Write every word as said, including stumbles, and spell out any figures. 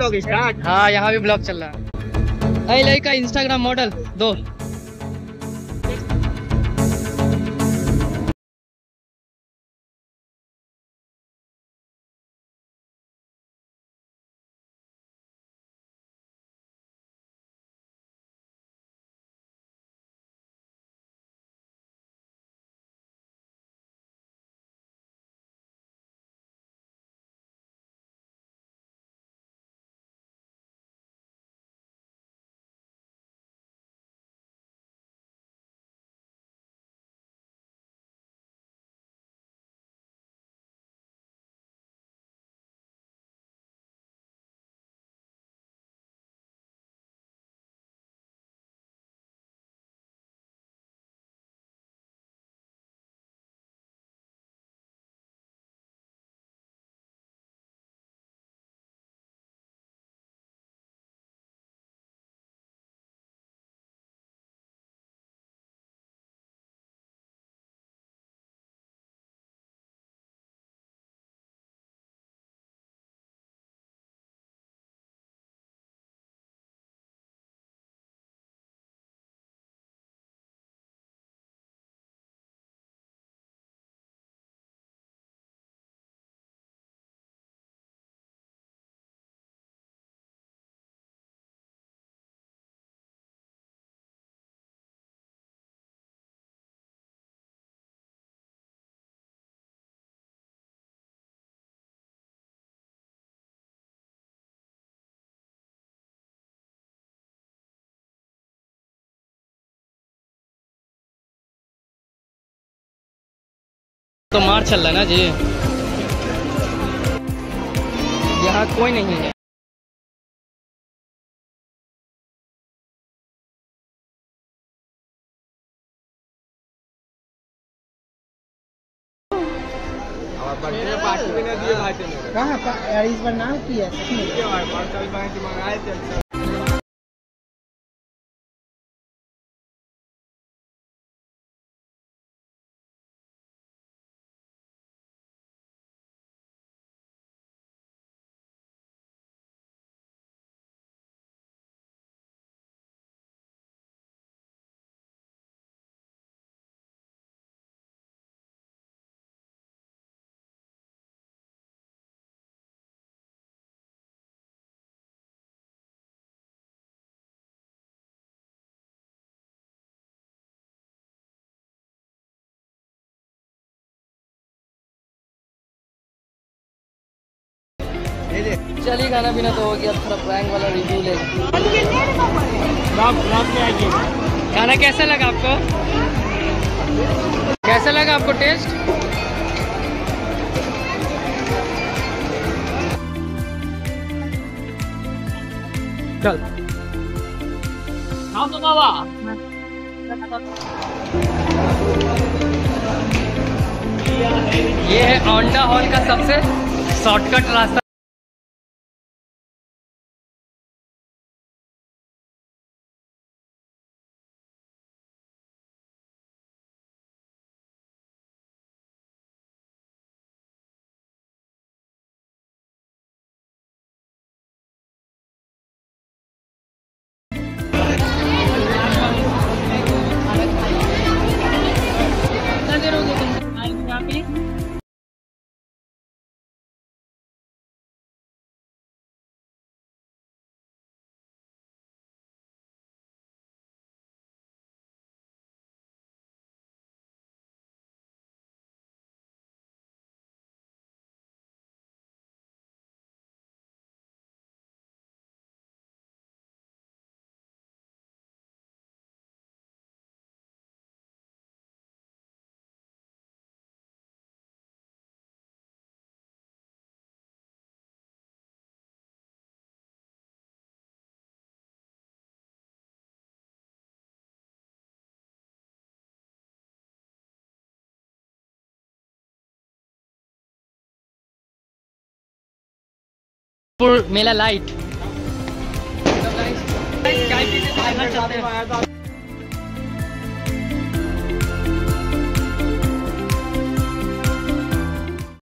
Blog start. हाँ यहाँ भी ब्लॉग चल रहा है। आई लाइक का इंस्टाग्राम मॉडल दो। तो मार चल रहा है ना जी, यहाँ कोई नहीं है। पार्टी में दिए भाई थे कहाँ पर इस बार नाम की है मंगाए थे। चलिए खाना पीना तो हो गया, थोड़ा प्रैंक वाला रिव्यू ले। खाना कैसा लगा आपको? कैसा लगा आपको टेस्ट? चल तो बाबा। ये है औंडा हॉल का सबसे शॉर्टकट रास्ता। मेला लाइट।